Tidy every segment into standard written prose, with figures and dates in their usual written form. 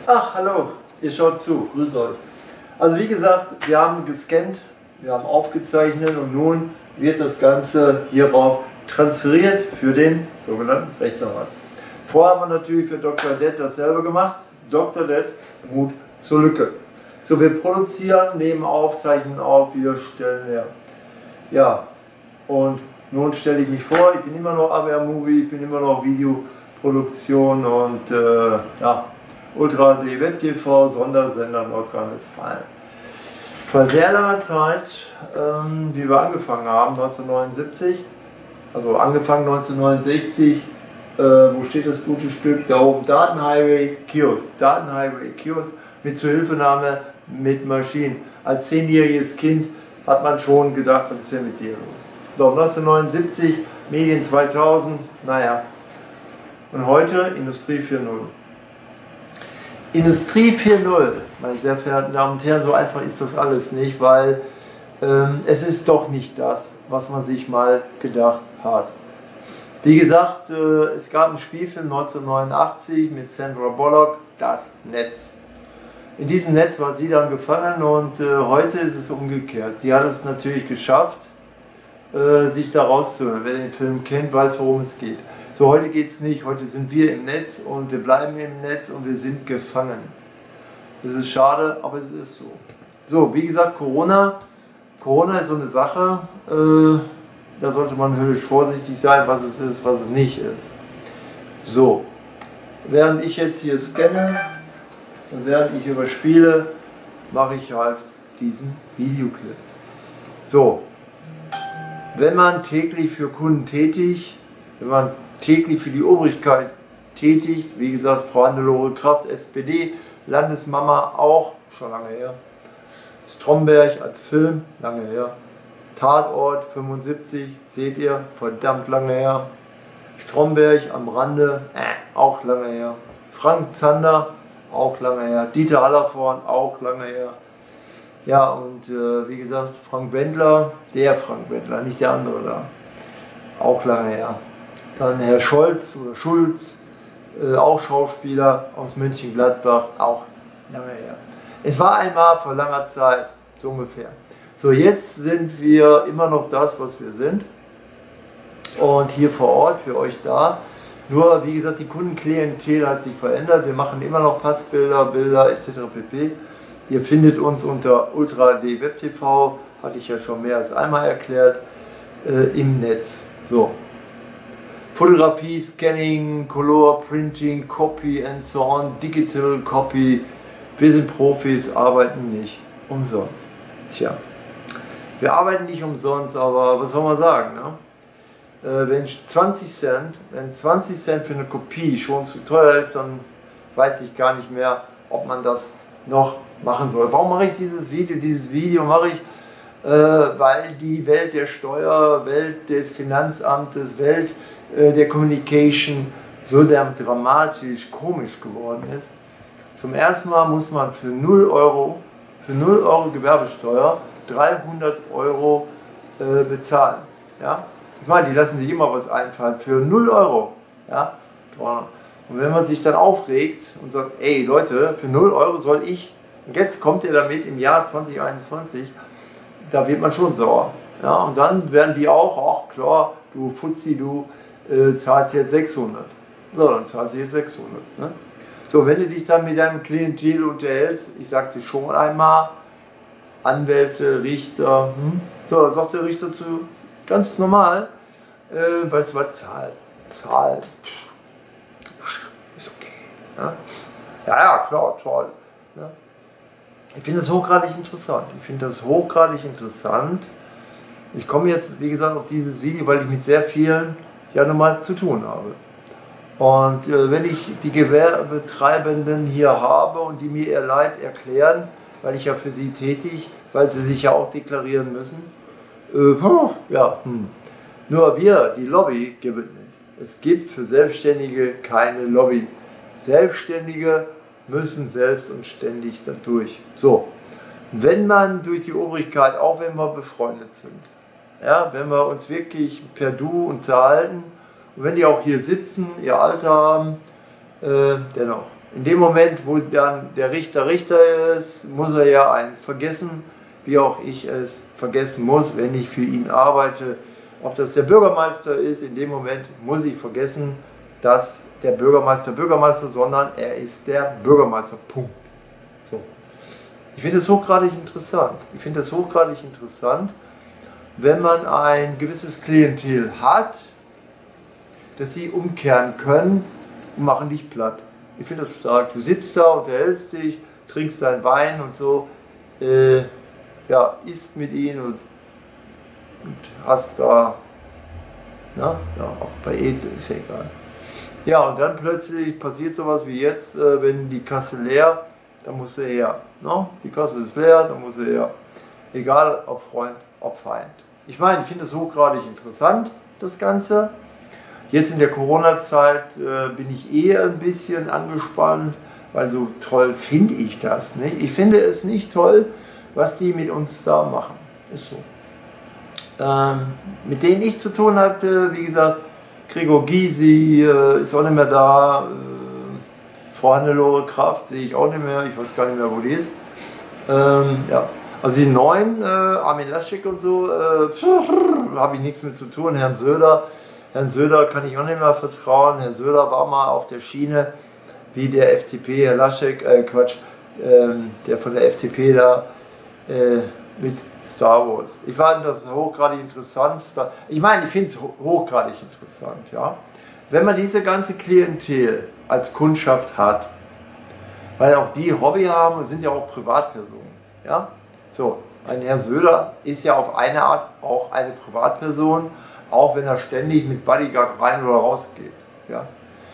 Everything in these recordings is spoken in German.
Ach, hallo, ihr schaut zu, grüß euch. Also wie gesagt, wir haben gescannt, wir haben aufgezeichnet und nun wird das Ganze hierauf transferiert für den sogenannten Rechtsanwalt. Vorher haben wir natürlich für Dr. Det dasselbe gemacht. Dr. Det, Mut zur Lücke. So, wir produzieren, nehmen auf, zeichnen auf, wir stellen her. Ja, und nun stelle ich mich vor, ich bin immer noch AWR Movie, ich bin immer noch Videoproduktion und ja, Ultra HD Web TV, Sondersender Nordrhein-Westfalen. Vor sehr langer Zeit, wie wir angefangen haben, 1979, also angefangen 1969, wo steht das gute Stück? Da oben, Datenhighway Kiosk, mit Zuhilfenahme mit Maschinen. Als 10-jähriges Kind hat man schon gedacht, was ist denn mit dir los? So, 1979, Medien 2000, naja. Und heute Industrie 4.0. Industrie 4.0, meine sehr verehrten Damen und Herren, so einfach ist das alles nicht, weil es ist doch nicht das, was man sich mal gedacht hat. Wie gesagt, es gab einen Spielfilm 1989 mit Sandra Bullock, Das Netz. In diesem Netz war sie dann gefangen und heute ist es umgekehrt. Sie hat es natürlich geschafft, sich da rauszuholen. Wer den Film kennt, weiß, worum es geht. So, heute geht es nicht. Heute sind wir im Netz und wir bleiben im Netz und wir sind gefangen. Das ist schade, aber es ist so. So, wie gesagt, Corona ist so eine Sache, da sollte man höllisch vorsichtig sein, was es ist, was es nicht ist. So, während ich jetzt hier scanne und während ich überspiele, mache ich halt diesen Videoclip. So, wenn man täglich für Kunden tätig, wenn man täglich für die Obrigkeit tätigt, wie gesagt, Frau Hannelore Kraft, SPD, Landesmama auch, schon lange her, Stromberg als Film, lange her, Tatort 75, seht ihr, verdammt lange her, Stromberg am Rande, auch lange her, Frank Zander, auch lange her, Dieter Hallervorden, auch lange her. Ja, und wie gesagt, Frank Wendler, der Frank Wendler, nicht der andere da, auch lange her. Dann Herr Scholz oder Schulz, auch Schauspieler aus Mönchengladbach, auch lange her. Es war einmal vor langer Zeit, so ungefähr. So, jetzt sind wir immer noch das, was wir sind. Und hier vor Ort, für euch da. Nur, wie gesagt, die Kundenklientel hat sich verändert. Wir machen immer noch Passbilder, Bilder etc. pp. Ihr findet uns unter Ultra HD Web TV, hatte ich ja schon mehr als einmal erklärt, im Netz. So. Fotografie, Scanning, Color, Printing, Copy and so on, Digital Copy. Wir sind Profis, arbeiten nicht umsonst. Tja, wir arbeiten nicht umsonst, aber was soll man sagen, ne? Wenn 20 Cent für eine Kopie schon zu teuer ist, dann weiß ich gar nicht mehr, ob man das noch machen soll. Warum mache ich dieses Video? Dieses Video mache ich, weil die Welt der Steuer, Welt des Finanzamtes, Welt der Communication so dramatisch komisch geworden ist. Zum ersten Mal muss man für 0 Euro Gewerbesteuer 300 Euro bezahlen. Ja? Ich meine, die lassen sich immer was einfallen für 0 Euro. Ja? Und wenn man sich dann aufregt und sagt, ey Leute, für 0 Euro soll ich, und jetzt kommt ihr damit im Jahr 2021, da wird man schon sauer. Ja? Und dann werden die auch, ach klar, du Fuzzi, du zahlst jetzt 600. So, dann zahlst du jetzt 600. Ne? So, wenn du dich dann mit deinem Klientel unterhältst, ich sagte schon einmal, Anwälte, Richter, so, dann sagt der Richter zu, ganz normal, weißt du was, Zahl, ach, ist okay. Ja, ja klar, toll. Ja. Ich finde das hochgradig interessant. Ich komme jetzt, wie gesagt, auf dieses Video, weil ich mit sehr vielen ja normal zu tun habe. Und wenn ich die Gewerbetreibenden hier habe und die mir ihr Leid erklären, weil ich ja für sie tätig, weil sie sich ja auch deklarieren müssen, nur wir, die Lobby, gibt es nicht. Es gibt für Selbstständige keine Lobby. Selbstständige müssen selbst und ständig dadurch. So, wenn man durch die Obrigkeit, auch wenn wir befreundet sind, ja, wenn wir uns wirklich per Du unterhalten, und wenn die auch hier sitzen, ihr Alter haben, dennoch, In dem Moment, wo dann der Richter ist, muss er ja einen vergessen, wie auch ich es vergessen muss, wenn ich für ihn arbeite. Ob das der Bürgermeister ist, in dem Moment muss ich vergessen, dass der Bürgermeister, sondern er ist der Bürgermeister. Punkt. So. Ich finde es hochgradig interessant. Ich finde es hochgradig interessant, wenn man ein gewisses Klientel hat, dass sie umkehren können und machen dich platt. Ich finde das stark. Du sitzt da, unterhältst dich, trinkst deinen Wein und so, ja, isst mit ihnen und hast da, na, ja, auch bei Edel ist ja egal. Ja, und dann plötzlich passiert sowas wie jetzt, wenn die Kasse leer, dann muss er her. No? Die Kasse ist leer, dann muss er her. Egal ob Freund, ob Feind. Ich meine, ich finde das hochgradig interessant, das Ganze. Jetzt in der Corona-Zeit bin ich eher ein bisschen angespannt, weil so toll finde ich das nicht. Ich finde es nicht toll, was die mit uns da machen. Ist so. Mit denen ich zu tun hatte, wie gesagt, Gregor Gysi ist auch nicht mehr da, Frau Hannelore Kraft sehe ich auch nicht mehr, ich weiß gar nicht mehr, wo die ist. Ja. Also die neuen, Armin Laschet und so, habe ich nichts mit zu tun. Herrn Söder kann ich auch nicht mehr vertrauen. Herr Söder war mal auf der Schiene, wie der FDP, Herr Laschet, der von der FDP da mit Star Wars. Ich fand das hochgradig interessant. Ich meine, ich finde es hochgradig interessant, ja. Wenn man diese ganze Klientel als Kundschaft hat, weil auch die Hobby haben, sind ja auch Privatpersonen, ja. So, ein Herr Söder ist ja auf eine Art auch eine Privatperson, auch wenn er ständig mit Bodyguard rein oder raus geht, ja.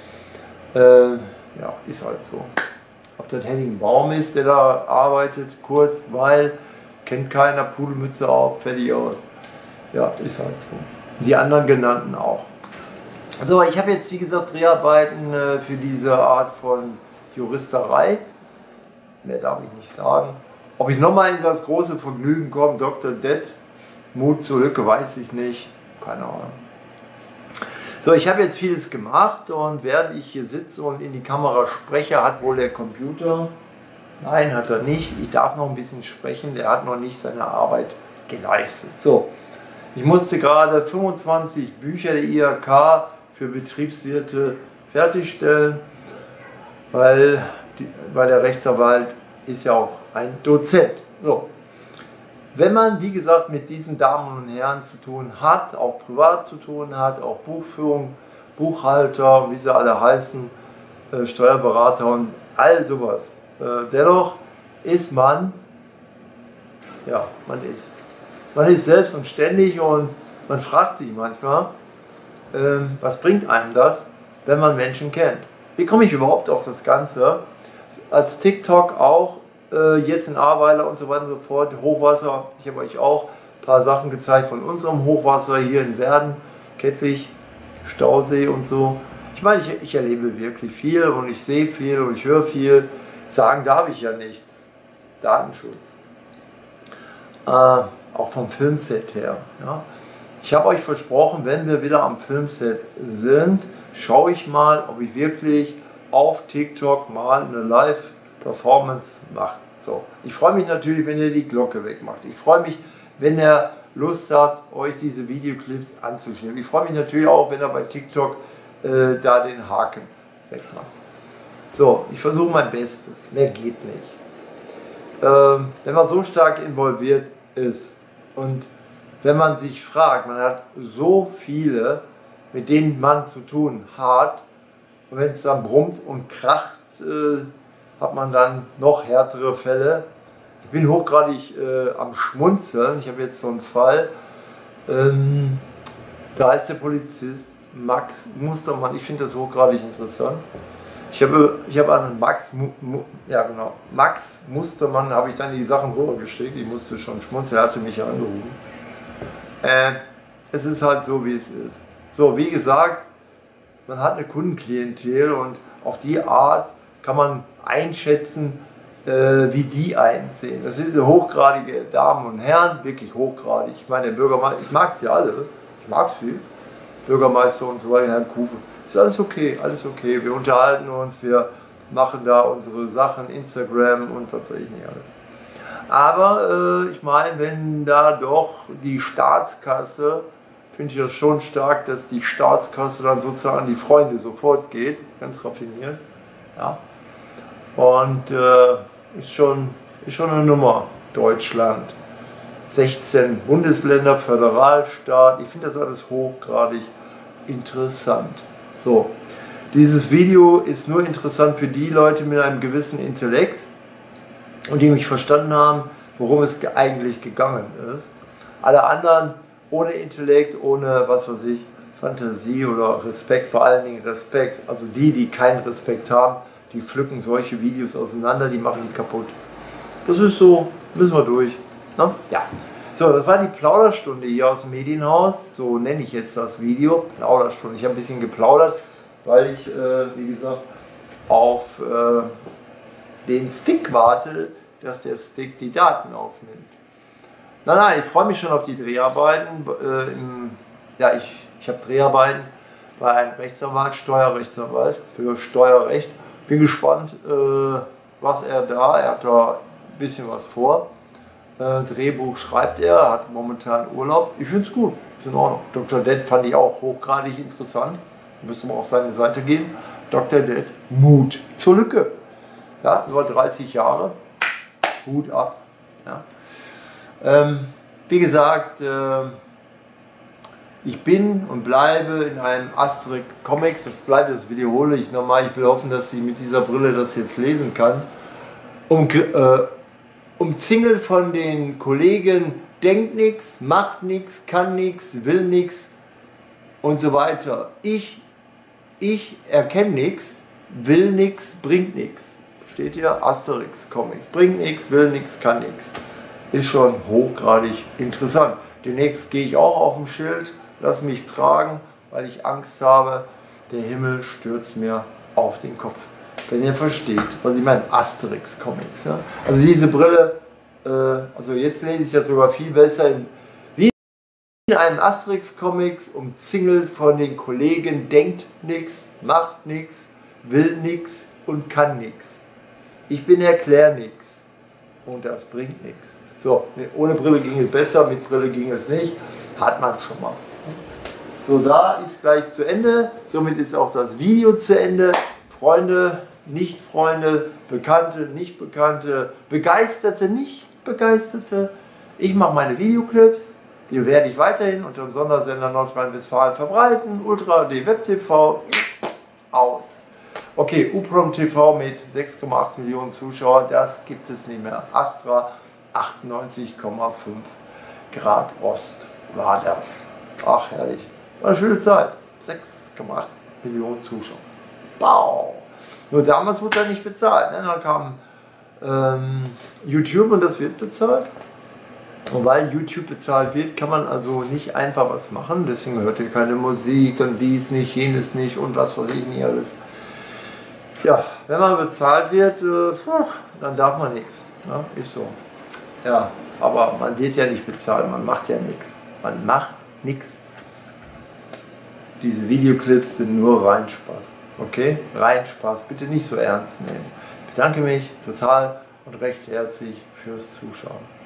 Ja, ist halt so. Ob das Henning Baum ist, der da arbeitet, kurz, weil kennt keiner, Pudelmütze auf, fertig aus. Ja, ist halt so. Die anderen genannten auch. So, ich habe jetzt wie gesagt Dreharbeiten für diese Art von Juristerei. Mehr darf ich nicht sagen. Ob ich nochmal in das große Vergnügen komme, Dr. Det, Mut zur Lücke, weiß ich nicht. Keine Ahnung. So, ich habe jetzt vieles gemacht und während ich hier sitze und in die Kamera spreche, hat wohl der Computer, nein, hat er nicht, ich darf noch ein bisschen sprechen, der hat noch nicht seine Arbeit geleistet. So, ich musste gerade 25 Bücher der IHK für Betriebswirte fertigstellen, weil der Rechtsanwalt ist ja auch ein Dozent. So. Wenn man, wie gesagt, mit diesen Damen und Herren zu tun hat, auch privat zu tun hat, auch Buchführung, Buchhalter, wie sie alle heißen, Steuerberater und all sowas, dennoch ist man, ja, man ist selbst und ständig und man fragt sich manchmal, was bringt einem das, wenn man Menschen kennt? Wie komme ich überhaupt auf das Ganze? Als TikTok auch, jetzt in Ahrweiler und so weiter und so fort, Hochwasser, ich habe euch auch ein paar Sachen gezeigt von unserem Hochwasser hier in Werden, Kettwig, Stausee und so. Ich meine, ich erlebe wirklich viel und ich sehe viel und ich höre viel. Sagen darf ich ja nichts. Datenschutz. Auch vom Filmset her. Ja. Ich habe euch versprochen, wenn wir wieder am Filmset sind, schaue ich mal, ob ich wirklich auf TikTok mal eine Live-Performance mache. So. Ich freue mich natürlich, wenn ihr die Glocke wegmacht. Ich freue mich, wenn ihr Lust habt, euch diese Videoclips anzuschauen. Ich freue mich natürlich auch, wenn ihr bei TikTok da den Haken wegmacht. So, ich versuche mein Bestes. Mehr geht nicht. Wenn man so stark involviert ist und wenn man sich fragt, man hat so viele, mit denen man zu tun hat, und wenn es dann brummt und kracht, hat man dann noch härtere Fälle. Ich bin hochgradig am Schmunzeln. Ich habe jetzt so einen Fall, da ist der Polizist Max Mustermann. Ich finde das hochgradig interessant. Ich habe an Max Mustermann habe ich dann die Sachen rübergeschickt. Ich musste schon schmunzeln, er hatte mich ja angerufen. Es ist halt so, wie es ist. So, wie gesagt, man hat eine Kundenklientel und auf die Art kann man einschätzen, wie die einsehen. Das sind hochgradige Damen und Herren, wirklich hochgradig. Ich meine, der Bürgermeister, ich mag sie alle, ich mag sie, Bürgermeister und so weiter, Herrn Kufe. Ist alles okay, wir unterhalten uns, wir machen da unsere Sachen, Instagram und was weiß ich nicht alles. Aber ich meine, wenn da doch die Staatskasse, finde ich das schon stark, dass die Staatskasse dann sozusagen an die Freunde sofort geht, ganz raffiniert. Ja. Und ist schon eine Nummer, Deutschland. 16 Bundesländer, Föderalstaat, ich finde das alles hochgradig interessant. So, dieses Video ist nur interessant für die Leute mit einem gewissen Intellekt und die mich verstanden haben, worum es eigentlich gegangen ist. Alle anderen ohne Intellekt, ohne was weiß ich, Fantasie oder Respekt, vor allen Dingen Respekt, also die keinen Respekt haben, die pflücken solche Videos auseinander, die machen die kaputt. Das ist so, müssen wir durch. Ne? Ja. So, das war die Plauderstunde hier aus dem Medienhaus, so nenne ich jetzt das Video, Plauderstunde. Ich habe ein bisschen geplaudert, weil ich, wie gesagt, auf den Stick warte, dass der Stick die Daten aufnimmt. Nein, ich freue mich schon auf die Dreharbeiten. Ja, ich habe Dreharbeiten bei einem Rechtsanwalt, Steuerrechtsanwalt für Steuerrecht. Bin gespannt, was er hat da ein bisschen was vor. Drehbuch schreibt er, hat momentan Urlaub. Ich finde es gut, ist in Ordnung. Dr. Dead fand ich auch hochgradig interessant. Müsste mal auf seine Seite gehen. Dr. Dead, Mut zur Lücke. Ja, über 30 Jahre, Hut ab. Ja. Wie gesagt, ich bin und bleibe in einem Asterix Comics, das wiederhole ich nochmal. Ich will hoffen, dass sie mit dieser Brille das jetzt lesen kann. Umzingelt von den Kollegen, denkt nichts, macht nichts, kann nichts, will nichts und so weiter. Ich erkenne nichts, will nichts, bringt nichts. Steht hier Asterix Comics. Bringt nichts, will nichts, kann nichts. Ist schon hochgradig interessant. Demnächst gehe ich auch auf dem Schild, lass mich tragen, weil ich Angst habe, der Himmel stürzt mir auf den Kopf. Wenn ihr versteht, was ich meine, Asterix Comics. Ja? Also diese Brille, also jetzt lese ich das sogar viel besser, wie in einem Asterix Comics, umzingelt von den Kollegen, denkt nichts, macht nichts, will nichts und kann nichts. Ich bin erklär nichts und das bringt nichts. So, ohne Brille ging es besser, mit Brille ging es nicht, hat man schon mal. So, da ist gleich zu Ende, somit ist auch das Video zu Ende. Freunde, Nicht-Freunde, Bekannte, Nicht-Bekannte, Begeisterte, Nicht-Begeisterte. Ich mache meine Videoclips, die werde ich weiterhin unter dem Sondersender Nordrhein-Westfalen verbreiten. Ultra HD Web TV, aus. Okay, UPROM TV mit 6,8 Millionen Zuschauern, das gibt es nicht mehr. Astra 98,5 Grad Ost war das. Ach herrlich, war eine schöne Zeit. 6,8 Millionen Zuschauer. Wow. Nur damals wurde er nicht bezahlt. Ne? Dann kam YouTube und das wird bezahlt. Und weil YouTube bezahlt wird, kann man also nicht einfach was machen. Deswegen hört ihr keine Musik, dann dies nicht, jenes nicht und was weiß ich nicht alles. Ja, wenn man bezahlt wird, dann darf man nichts. Ne? Ist so. Ja, aber man wird ja nicht bezahlt, man macht ja nichts. Man macht nichts. Diese Videoclips sind nur rein Spaß. Okay? Rein Spaß. Bitte nicht so ernst nehmen. Ich bedanke mich total und recht herzlich fürs Zuschauen.